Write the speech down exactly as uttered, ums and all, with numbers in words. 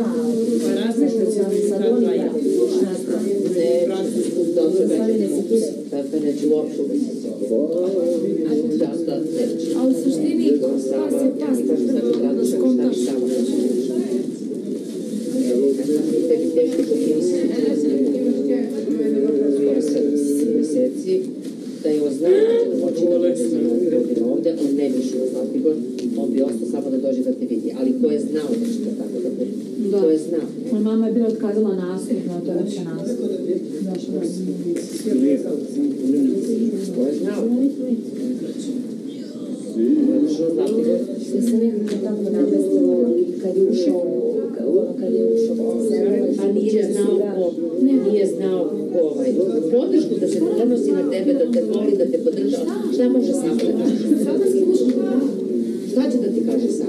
Različite se ta dva ja. Pa neću uopšte a u suštini pas je pas, tako da skontaš. Tebi teško popisati skoro sedam meseci, da je on znao da će moći da godina ovde, on ne bi išao u Zlatibor, on bi ostao samo da dođe da te vidi, ali ko je znao da će to tako da bude? Ko je znao? Moja mama je bila otkazala nastup, no to je više nastup. Ko je znao? Sve se nekako tako namestilo kad je ušao kad je ušao a nije znao ko, nije znao ko ovaj, podršku da se donosi na tebe, da te voli, da te podržava, šta može samo da kaže? Šta će da ti kaže sad?